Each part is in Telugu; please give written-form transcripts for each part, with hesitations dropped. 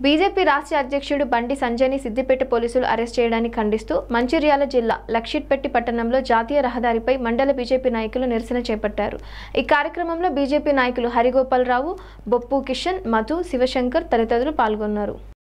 బీజేపీ రాష్ట్ర అధ్యక్షుడు బండి సంజయ్ని సిద్దిపేట పోలీసులు అరెస్ట్ చేయడాన్ని ఖండిస్తూ మంచిర్యాల జిల్లా లక్షిట్పేట పట్టణంలో జాతీయ రహదారిపై మండల బీజేపీ నాయకులు నిరసన చేపట్టారు। ఈ కార్యక్రమంలో బీజేపీ నాయకులు హరిగోపాలరావు, బొప్పు కిషన్, మధు, శివశంకర్ తదితరులు పాల్గొన్నారు।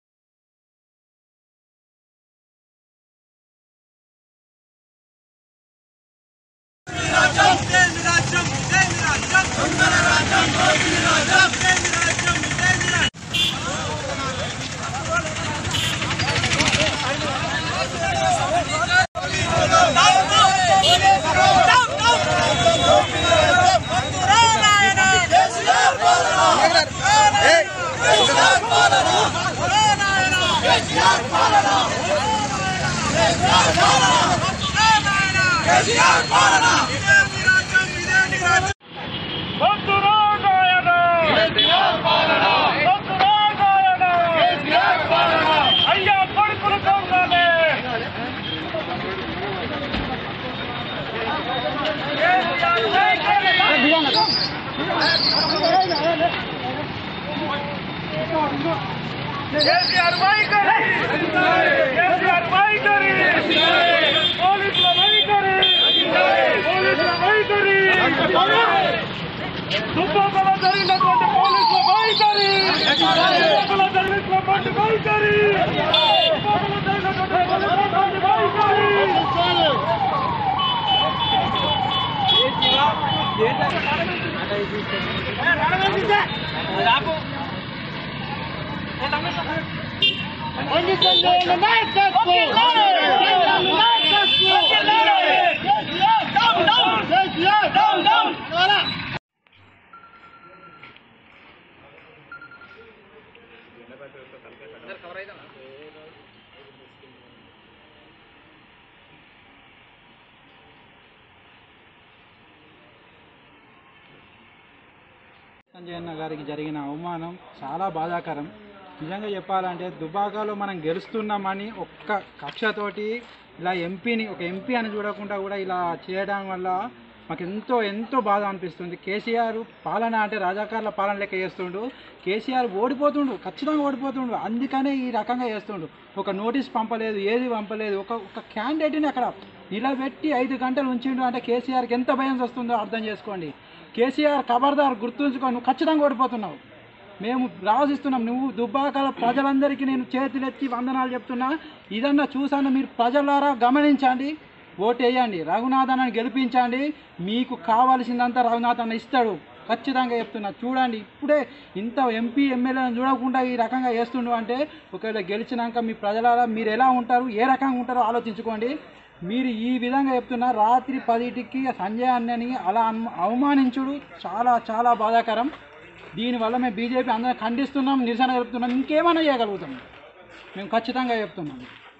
సంజయ్ అన్న గారికి జరిగిన అవమానం చాలా బాధాకరం। నిజంగా చెప్పాలంటే దుబాకాలో మనం గెలుస్తున్నామని ఒక్క కక్షతోటి ఇలా ఒక ఎంపీ అని చూడకుండా కూడా ఇలా చేయడం వల్ల మాకు ఎంతో బాధ అనిపిస్తుంది। కేసీఆర్ పాలన అంటే రాజాకారుల పాలన లెక్క చేస్తుండు। కేసీఆర్ ఓడిపోతుండు, ఖచ్చితంగా ఓడిపోతుండు, అందుకనే ఈ రకంగా చేస్తుండు। ఒక నోటీస్ పంపలేదు, ఏది పంపలేదు, ఒక క్యాండిడేట్ని అక్కడ నిలబెట్టి 5 గంటలు ఉంచిండు అంటే కేసీఆర్కి ఎంత భయం వస్తుందో అర్థం చేసుకోండి। కేసీఆర్ ఖబర్దార్, గుర్తుంచుకో, నువ్వు ఖచ్చితంగా ఓడిపోతున్నావు, మేము రాసిస్తున్నాం। నువ్వు దుబ్బాకల ప్రజలందరికీ నేను చేతులెత్తి వందనాలు చెప్తున్నా, ఇదన్నా చూసాను, మీరు ప్రజలారా గమనించండి, ఓటు వేయండి, రఘునాథ్ అన్నని గెలిపించండి, మీకు కావాల్సిందంతా రఘునాథ్ అన్న ఇస్తాడు, ఖచ్చితంగా చెప్తున్నా। చూడండి, ఇప్పుడే ఇంత ఎంపీ ఎమ్మెల్యేలను చూడకుండా ఈ రకంగా చేస్తుండు అంటే ఒకవేళ గెలిచినాక మీ ప్రజలారా మీరు ఎలా ఉంటారు, ఏ రకంగా ఉంటారో ఆలోచించుకోండి। మీరు ఈ విధంగా చెప్తున్నా, రాత్రి 10కి సంజయ్ అన్నని అలా అవమానించుడు చాలా బాధాకరం। దీనివల్ల మేము బీజేపీ అందరం ఖండిస్తున్నాం, నిరసన జరుపుతున్నాం, ఇంకేమైనా చేయగలుగుతాం, మేము ఖచ్చితంగా చెప్తున్నాం।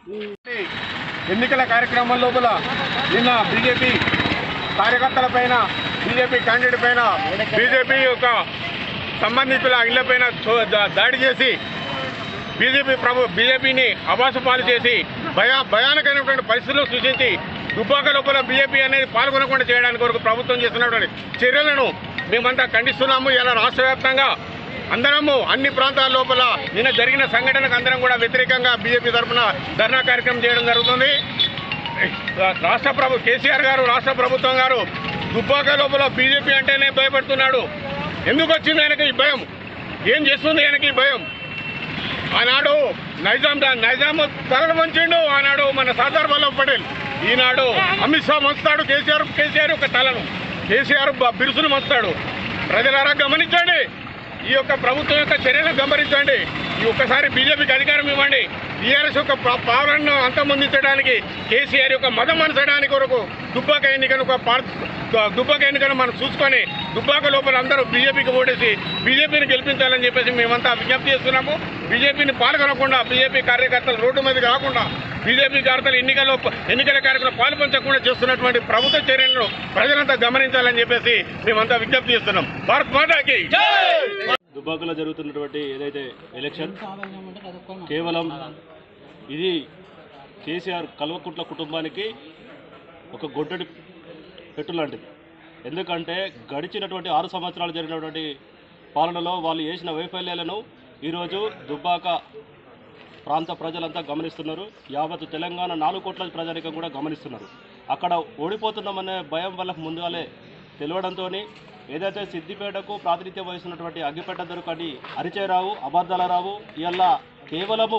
ఎన్నికల కార్యక్రమం లోపల నిన్న బీజేపీ కార్యకర్తల పైన, బీజేపీ క్యాండిడేట్ పైన, బీజేపీ యొక్క సంబంధితుల ఇళ్ల పైన దాడి చేసి బీజేపీని అబాసు పాలు చేసి భయానకమైనటువంటి పరిస్థితులు సృష్టించి దుబ్బాక లోపల బీజేపీ అనేది పాల్గొనకుండా చేయడానికి వరకు ప్రభుత్వం చేస్తున్నటువంటి చర్యలను మేమంతా ఖండిస్తున్నాము। ఇలా రాష్ట్ర వ్యాప్తంగా అందరము అన్ని ప్రాంతాల లోపల నిన్న జరిగిన సంఘటనకు అందరం కూడా వ్యతిరేకంగా బీజేపీ తరఫున ధర్నా కార్యక్రమం చేయడం జరుగుతుంది। కేసీఆర్ గారు, రాష్ట్ర ప్రభుత్వం గారు దుబ్బాక లోపల బీజేపీ అంటేనే భయపడుతున్నాడు। ఎందుకు వచ్చింది ఆయనకి ఈ భయం? ఏం చేస్తుంది ఆయనకి ఈ భయం? ఆనాడు నైజాం తలను వంచిండు, ఆనాడు మన సర్దార్ వల్లభ్ పటేల్, ఈనాడు అమిత్ షా మంచుతాడు కేసీఆర్ యొక్క తలను, కేసీఆర్ బిరుసును మంచుతాడు। ప్రజలారా గమనించండి, ఈ యొక్క ప్రభుత్వం యొక్క చర్యలు గమనించండి, ఈ ఒక్కసారి బీజేపీకి అధికారం ఇవ్వండి। టీఆర్ఎస్ యొక్క పాలనను అంతమొందించడానికి, కేసీఆర్ యొక్క మదం మనసడానికి కొరకు దుబ్బాక ఎన్నికను మనం చూసుకొని దుబ్బాక లోపల అందరూ బీజేపీకి ఓటేసి బీజేపీని గెలిపించాలని చెప్పేసి మేమంతా విజ్ఞప్తి చేస్తున్నాము। బీజేపీని పాల్గొనకుండా, బీజేపీ కార్యకర్తలు రోడ్డు మీద కాకుండా, బీజేపీ కార్యకర్తలు ఎన్నికల కార్యక్రమం పాల్పంచకుండా చేస్తున్నటువంటి ప్రభుత్వ చర్యలను ప్రజలంతా గమనించాలని చెప్పేసి మేమంతా విజ్ఞప్తి చేస్తున్నాం। భారత్ మాతాకి జై। దుబ్బాకలో జరుగుతున్నటువంటి ఏదైతే ఎలక్షన్ కేవలం ఇది కేసీఆర్ కల్వకుంట్ల కుటుంబానికి ఒక గొడ్డటి పెట్టు లాంటిది। ఎందుకంటే గడిచినటువంటి 6 సంవత్సరాలు జరిగినటువంటి పాలనలో వాళ్ళు చేసిన వైఫల్యాలను ఈరోజు దుబ్బాక ప్రాంత ప్రజలంతా గమనిస్తున్నారు. యావత్ తెలంగాణ 4 కోట్ల ప్రజానికం కూడా గమనిస్తున్నారు. అక్కడ ఓడిపోతున్నామనే భయం వాళ్ళకు ముందుగానే తెలియడంతో ఏదైతే సిద్దిపేటకు ప్రాతినిధ్యం వహిస్తున్నటువంటి అగ్గిపెట్ట దొరకని అరిచేరావు అబద్ధాలరావు ఇలా కేవలము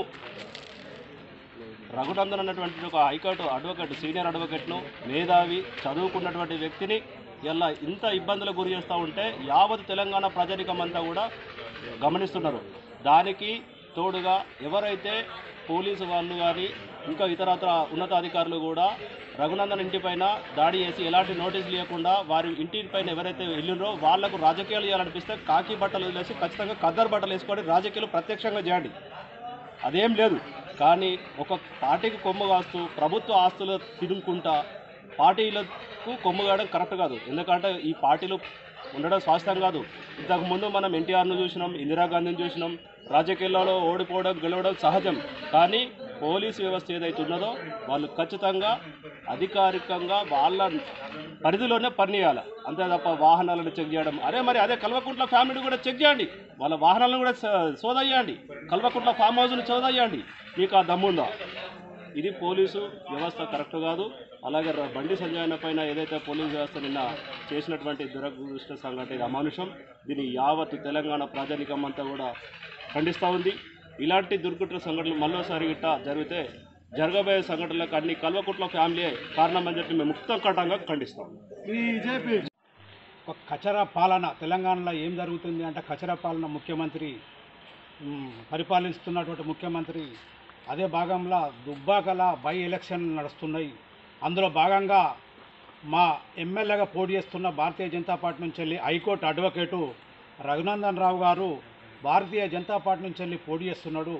రఘునందన్ అన్నటువంటి ఒక హైకోర్టు అడ్వకేట్ సీనియర్ అడ్వకేట్ను మేధావి చదువుకున్నటువంటి వ్యక్తిని ఇలా ఇంత ఇబ్బందులకు గురి చేస్తూ ఉంటే యావత్ తెలంగాణ ప్రజానికం అంతా కూడా గమనిస్తున్నారు. దానికి తోడుగా ఎవరైతే పోలీసు వాళ్ళు కానీ ఇంకా ఇతరత్ర ఉన్నతాధికారులు కూడా రఘునందన్ ఇంటిపైన దాడి చేసి ఎలాంటి నోటీసులు ఇవ్వకుండా వారి ఇంటిపైన ఎవరైతే వెళ్ళినరో వాళ్లకు రాజకీయాలు చేయాలనిపిస్తే కాకి బట్టలు వదిలేసి ఖచ్చితంగా ఖద్దరు బట్టలు వేసుకొని రాజకీయాలు ప్రత్యక్షంగా చేయండి, అదేం లేదు. కానీ ఒక పార్టీకి కొమ్ము కాస్తూ ప్రభుత్వ ఆస్తులు తిరుగుకుంటా పార్టీలకు కొమ్ము కాయడం కరెక్ట్ కాదు. ఎందుకంటే ఈ పార్టీలు ఉండడం శాశ్వతం కాదు. ఇంతకుముందు మనం ఎన్టీఆర్ను చూసినాం, ఇందిరాగాంధీని చూసినాం. రాజకీయాల్లో ఓడిపోవడం గెలవడం సహజం. కానీ పోలీసు వ్యవస్థ ఏదైతే ఉన్నదో వాళ్ళు ఖచ్చితంగా అధికారికంగా వాళ్ళ పరిధిలోనే పనిచేయాలి. అంతే తప్ప వాహనాలను చెక్ చేయడం అదే కల్వకుంట్ల ఫ్యామిలీ కూడా చెక్ చేయండి, వాళ్ళ వాహనాలను కూడా సోదయ్యండి, కల్వకుంట్ల ఫామ్ హౌస్ను సోదయ్యండి. మీకు ఆ దమ్ముందా? ఇది పోలీసు వ్యవస్థ కరెక్ట్ కాదు. అలాగే బండి సంజయ్ పైన ఏదైతే పోలీసు వ్యవస్థ నిన్న చేసినటువంటి దురదృష్ట సంఘటన అమానుషం. దీన్ని యావత్ తెలంగాణ ప్రజానికం అంతా కూడా ఖండిస్తూ ఉంది. ఇలాంటి దుర్ఘటన సంఘటనలు మరోసారి గిట్ట జరిగితే జరగబోయే సంఘటనలకు అన్ని కల్వకుంట్ల ఫ్యామిలీ కారణమని చెప్పి మేము ముక్తంకంఠంగా ఖండిస్తాం. బీజేపీ ఒక కచరా పాలన తెలంగాణలో ఏం జరుగుతుంది అంటే కచరా పాలన ముఖ్యమంత్రి పరిపాలిస్తున్నటువంటి ముఖ్యమంత్రి అదే భాగంలో దుబ్బాకల బై ఎలక్షన్లు నడుస్తున్నాయి. అందులో భాగంగా మా ఎమ్మెల్యేగా పోటీ చేస్తున్న భారతీయ జనతా పార్టీ నుంచి వెళ్ళి హైకోర్టు అడ్వకేటు రఘునందన్ రావు గారు భారతీయ జనతా పార్టీ నుంచి వెళ్ళి పోటీ చేస్తున్నాడు.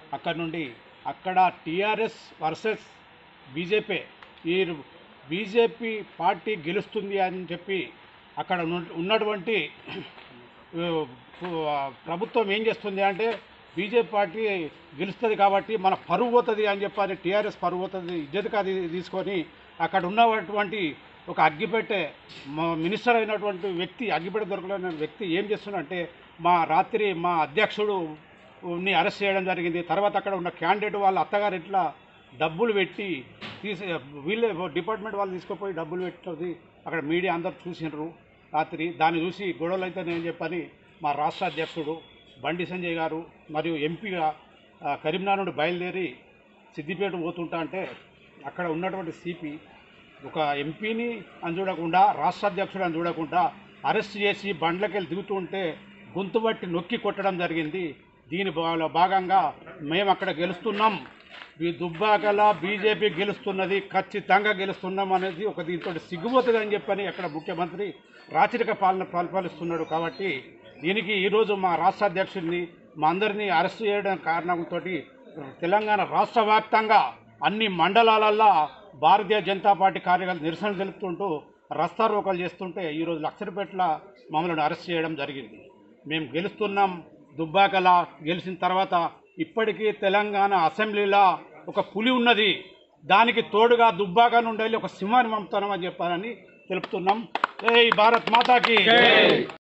అక్కడ టీఆర్ఎస్ వర్సెస్ బీజేపీ, ఈ బీజేపీ పార్టీ గెలుస్తుంది అని చెప్పి అక్కడ ఉన్నటువంటి ప్రభుత్వం ఏం చేస్తుంది అంటే బీజేపీ పార్టీ గెలుస్తుంది కాబట్టి మన పరువు పోతుంది అని చెప్పని టీఆర్ఎస్ పరువు పోతుంది ఇజ్జత్ అది తీసుకొని అక్కడ ఉన్నటువంటి ఒక అగ్గిపెట్టే మినిస్టర్ అయినటువంటి వ్యక్తి అగ్గిపెట్ట దొరకలేని వ్యక్తి ఏం చేస్తున్నాడంటే రాత్రి మా అధ్యక్షుడుని అరెస్ట్ చేయడం జరిగింది. తర్వాత అక్కడ ఉన్న క్యాండిడేట్ వాళ్ళ అత్తగారు ఇట్లా డబ్బులు పెట్టి వీళ్ళే డిపార్ట్మెంట్ వాళ్ళు తీసుకుపోయి డబ్బులు పెట్టినది అక్కడ మీడియా అందరు చూసినారు రాత్రి. దాన్ని చూసి గొడవలు అయితే నేను చెప్పని మా రాష్ట్ర అధ్యక్షుడు బండి సంజయ్ గారు మరియు ఎంపీగా కరీంనగర్ నుండి బయలుదేరి సిద్దిపేట పోతుంటా అంటే అక్కడ ఉన్నటువంటి సిపి ఒక ఎంపీని అని చూడకుండా రాష్ట్ర అధ్యక్షుడు అని చూడకుండా అరెస్ట్ చేసి బండ్లకెళ్ళి దిగుతుంటే గొంతు బట్టి నొక్కి కొట్టడం జరిగింది. దీని భాగంగా మేము అక్కడ గెలుస్తున్నాం, ఈ దుబ్బాకల బీజేపీ గెలుస్తున్నది, ఖచ్చితంగా గెలుస్తున్నాం అనేది ఒక దీంతో సిగ్గుపోతుంది అని చెప్పని అక్కడ ముఖ్యమంత్రి రాచరిక పాలన పరిపాలిస్తున్నాడు. కాబట్టి దీనికి ఈరోజు మా రాష్ట్ర అధ్యక్షుడిని మా అందరినీ అరెస్ట్ చేయడం కారణంతో తెలంగాణ రాష్ట్ర వ్యాప్తంగా అన్ని మండలాలల్లో భారతీయ జనతా పార్టీ కార్యకర్తలు నిరసన తెలుపుతుంటూ రస్తా రోకలు చేస్తుంటే ఈరోజు లక్షపేటలో మమ్మల్ని అరెస్ట్ చేయడం జరిగింది. మేము గెలుస్తున్నాం. దుబ్బాకల గెలిచిన తర్వాత ఇప్పటికీ తెలంగాణ అసెంబ్లీలో ఒక పులి ఉన్నది, దానికి తోడుగా దుబ్బాక నుండి వెళ్ళి ఒక సింహాన్ని పంపుతామని చెప్పారని తెలుపుతున్నాం. జై భారత్ మాతాకి.